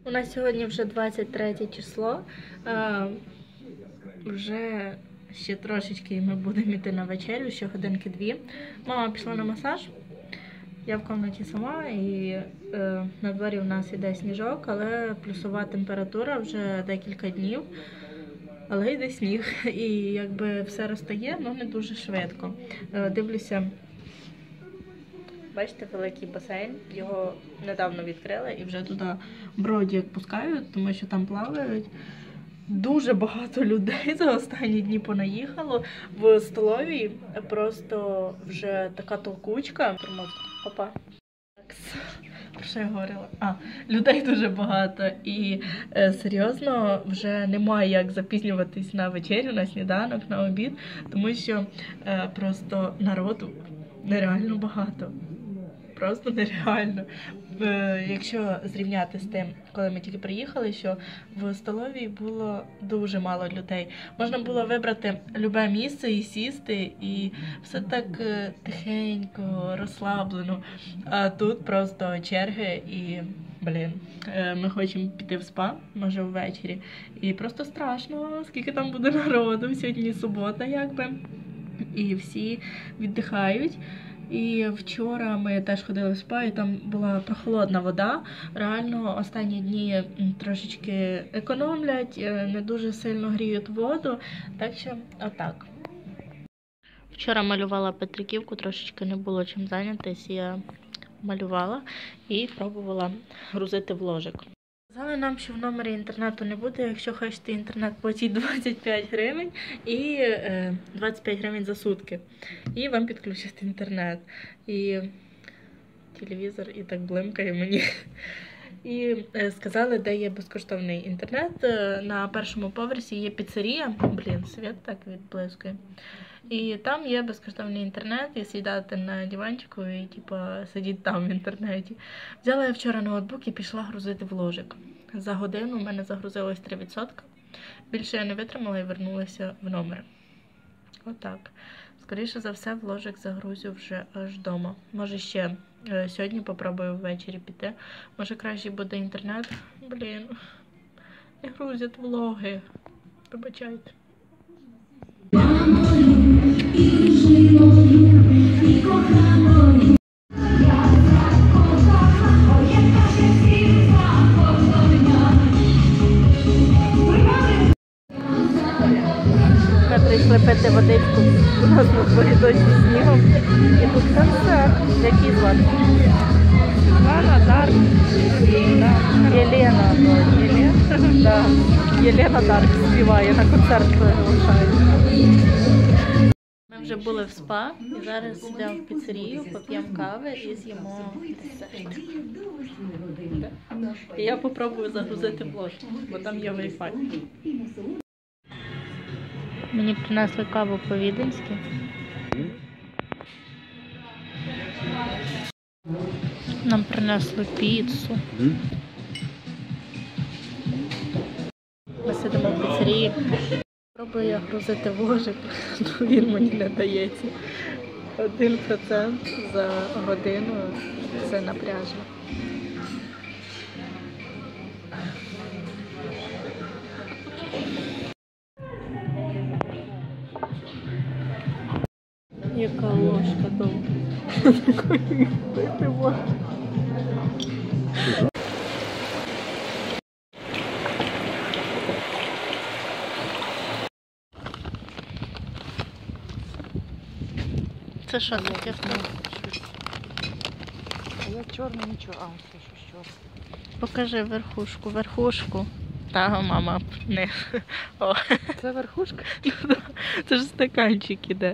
У нас сьогодні вже 23 число. Вже ще трошечки і ми будемо йти на вечерю, ще годинки-дві. Мама пішла на масаж. Я в кімнаті сама і на дворі у нас іде сніжок, але плюсова температура вже декілька днів. Але йде сніг і якби все розтає, але не дуже швидко. Дивлюся, бачите, великий басейн, його недавно відкрили і вже туди бродяг пускають, тому що там плавають. Дуже багато людей за останні дні понаїхало. В столовій просто вже така толкучка. Опа. Про що я говорила? Людей дуже багато. І серйозно, вже немає як запізнюватись на вечерю, на сніданок, на обід, тому що просто народу нереально багато. Просто нереально. Якщо зрівняти з тим, коли ми тільки приїхали, що в столовій було дуже мало людей. Можна було вибрати любе місце і сісти, і все так тихенько, розслаблено. А тут просто черги і, ми хочемо піти в спа, може ввечері. І просто страшно, скільки там буде народу. Сьогодні субота, якби. І всі віддихають. І вчора ми теж ходили в спа, і там була прохолодна вода. Реально останні дні трошечки економлять, не дуже сильно гріють воду, так що отак. Вчора малювала Петриківку, трошечки не було чим зайнятися, я малювала і пробувала грузити в ложик. Сказали нам, що в номері інтернету не буде, якщо хочете інтернет, платіть 25 гривень і 25 гривень за сутки. І вам підключать інтернет. І телевізор і так блимкає мені. І сказали, де є безкоштовний інтернет. На першому поверсі є піцерія. Світ так відблискує. І там є безкоштовний інтернет, і сідати на диванчику і сидіти там в інтернеті. Взяла я вчора ноутбук і пішла грузити в ложик. За годину в мене загрузилось 3%. Більше я не витримала і вернулася в номер. Отак. Скоріше за все, в ложик загрузю вже аж вдома. Може ще сьогодні попробую ввечері піти. Може краще буде інтернет. Не грузять влоги. Вибачайте. Ми прийшли пити водичку, у нас на дворі дощ зі снігом. І тут концерт. Який звати? Світлана, Дарк. Єлена. Єлена Дарк співає, на концерт приглашає. Ми вже були в спа і зараз йдемо в піцерію, поп'ємо кави і з'їмо десерт. І я попробую загрузити блог, бо там є Wi-Fi. Мені принесли каву по-віденськи. Нам принесли піцу. Ми сидимо в піцерії. Пробую я грузити в ложик, але він мені не дається. 1% за годину – це напряжно. Яка ложка довга. Такої пити можна. Це що таке? Я чорний, нічого. Це щось чорне. Покажи верхушку. Та, мама, не. О. Це верхушка? Це ж стаканчик іде.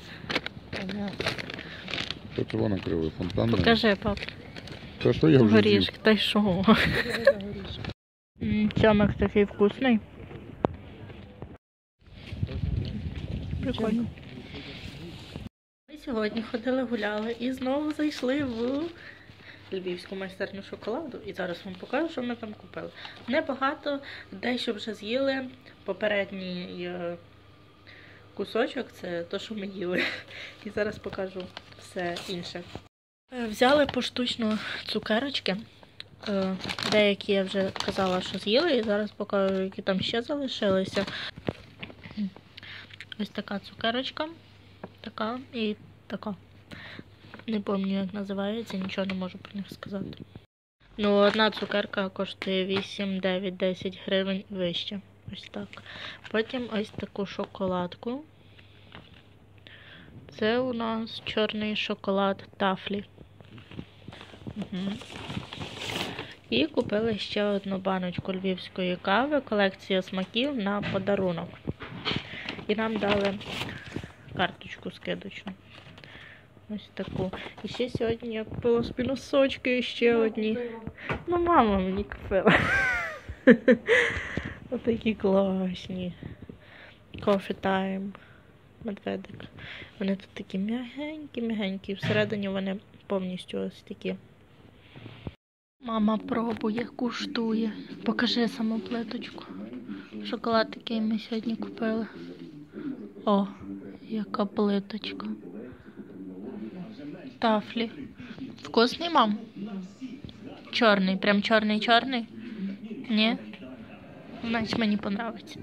Це червона кривий фонтан. Покажи, пап. Та що я вже горішки, та й що? Цьомик такий вкусний. Прикольно. Ми сьогодні ходили, гуляли і знову зайшли в львівську майстерню шоколаду. І зараз вам покажу, що ми там купили. Небагато, дещо вже з'їли. Попередній кусочок – це те, що ми їли. І зараз покажу все інше. Взяли поштучно цукерочки. Деякі я вже казала, що з'їли, і зараз покажу, які там ще залишилися. Ось така цукерочка, така і така. Не пам'ятаю, як називається, нічого не можу про них сказати. Ну, одна цукерка коштує 8, 9, 10 гривень і вище. Ось так. Потім ось таку шоколадку. Це у нас чорний шоколад тафлі. Угу. І купили ще одну баночку львівської кави, колекція смаків на подарунок. І нам дали карточку скидочну. Ось таку. І ще сьогодні я купила собі носочки ще одні. Ну, мама мені купила. Отакі класні. Coffee Time. Медведик. Вони тут такі м'ягенькі. Всередині вони повністю ось такі. Мама пробує, куштує. Покажи саму плиточку. Шоколад такий ми сьогодні купили. О, яка плиточка. Тафлі. Вкусний, мам? Чорний, прям чорний-чорний? Ні? Значить мені подобається.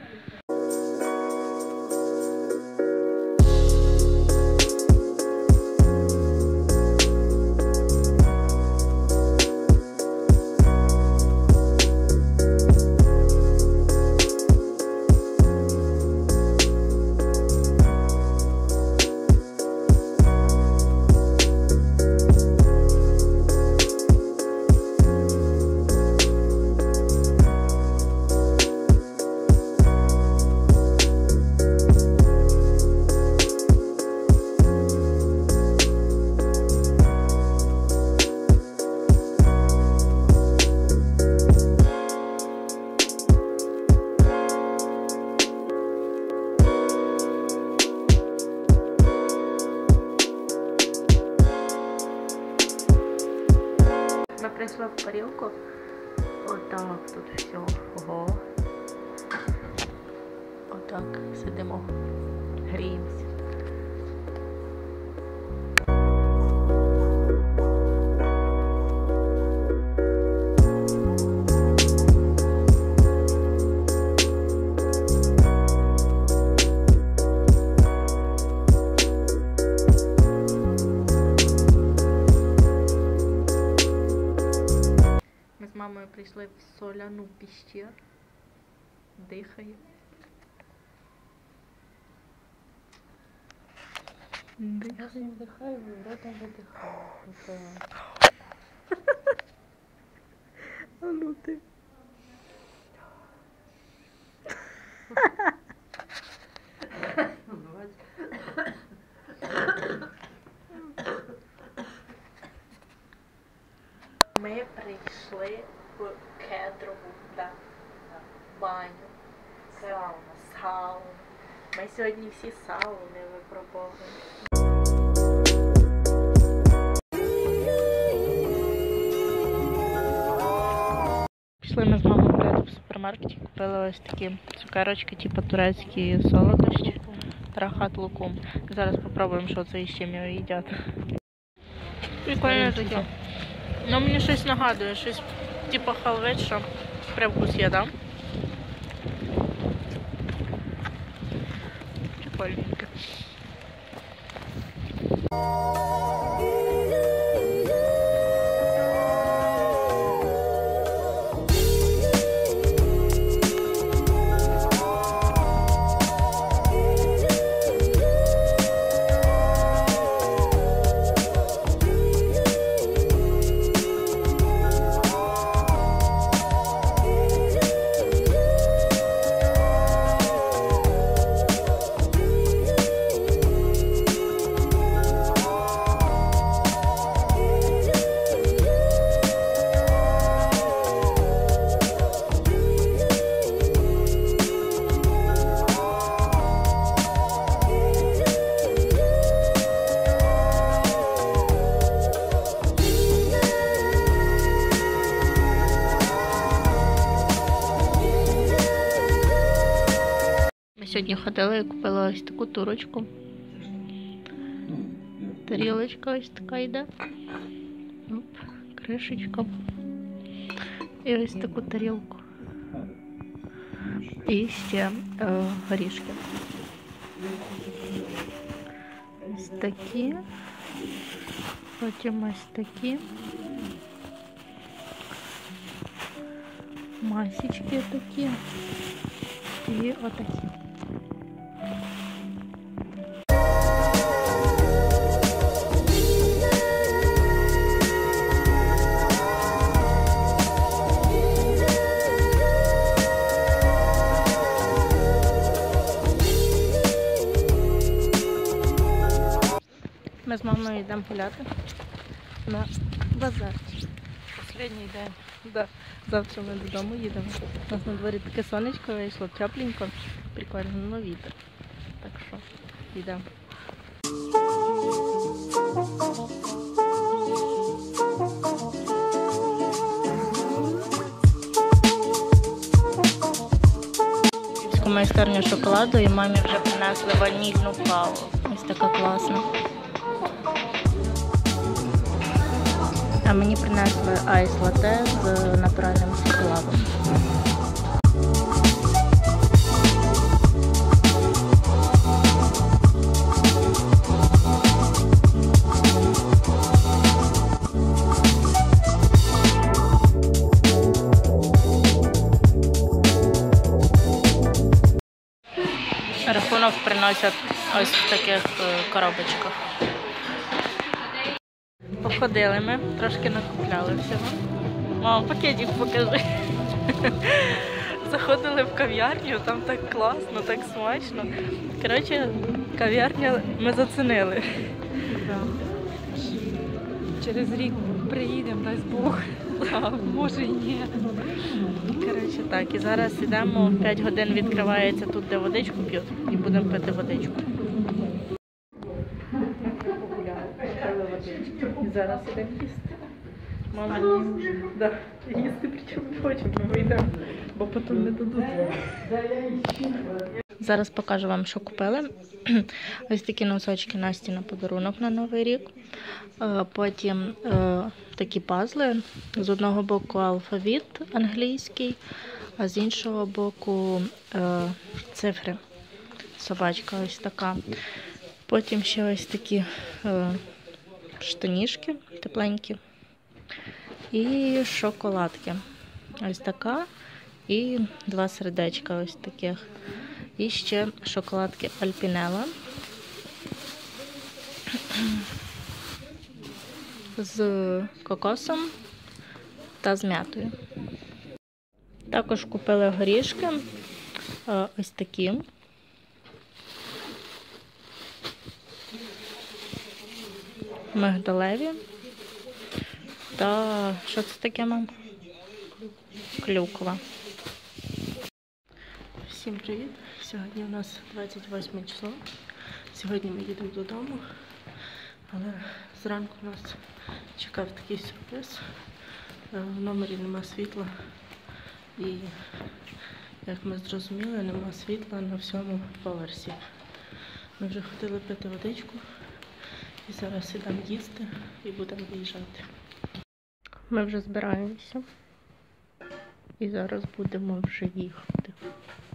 Ми прийшли в парілку. Отак тут все. Ого. Отак сидимо. Гріємося. Ми з мамою прийшли в соляну піщеру. Дихає. Я не вдихаю, ротом видихаю. А ну ти. Ми прийшли в кедрову баню. Сауну. Ми сьогодні всі сауни випробовуємо. Пішли ми з мамою гуляти в супермаркеті, купили ось такі цукерочки, типу турецькі солодощі. Рахат лукум. Зараз попробуємо, що це і з чим його їдять. Прикольно таке. Ну, мені щось нагадує, щось типу халви, що привкус є, да? Прикольненько. Сьогодні ходила і купила ось таку турочку. Тарілочка ось така йде. Оп, кришечка. І ось таку тарілку. І ще горішки. Ось такі. Потім ось такі. Масічки такі. І отакі. Ми з мамою йдемо гуляти на базар. Останній день. Да. Завтра ми додому їдемо. У нас на дворі таке сонечко вийшло, тепленько, прикольно, но вітер. Так що йдемо. Майстерню шоколаду і мамі вже принесли ванільну каву. Ось така класна. А мені принесли айс-латте з натуральним шоколадом. Рахунок приносять ось в таких коробочках. Походили ми, трошки накупляли всього. Мама, пакетик покажи. Заходили в кав'ярню, там так класно, так смачно. Коротше, кав'ярню ми зацінили. Через рік приїдемо, дай Бог. Може і ні. Коротше так, і зараз йдемо, 5 годин відкривається тут, де водичку п'ють, і будемо пити водичку. І зараз йдемо їсти. Мама, да, їсти причому не хочемо, ми вийдемо, бо потім не дадуть. Зараз покажу вам, що купили. Ось такі носочки Насті на подарунок на Новий рік. Потім такі пазли. З одного боку алфавіт англійський, а з іншого боку цифри. Собачка ось така. Потім ще ось такі штанішки тепленькі. І шоколадки. Ось така. І 2 сердечка ось таких. І ще шоколадки Альпінелла з кокосом та з м'ятою. Також купили горішки, ось такі. Мигдалеві. Та що це таке, мам? Клюква. Всім привіт! Сьогодні у нас 28 число. Сьогодні ми їдемо додому, але зранку нас чекав такий сюрприз. В номері нема світла і, як ми зрозуміли, нема світла на всьому поверсі. Ми вже хотіли пити водичку і зараз ідемо їсти і будемо виїжджати. Ми вже збираємося і зараз будемо вже їхати.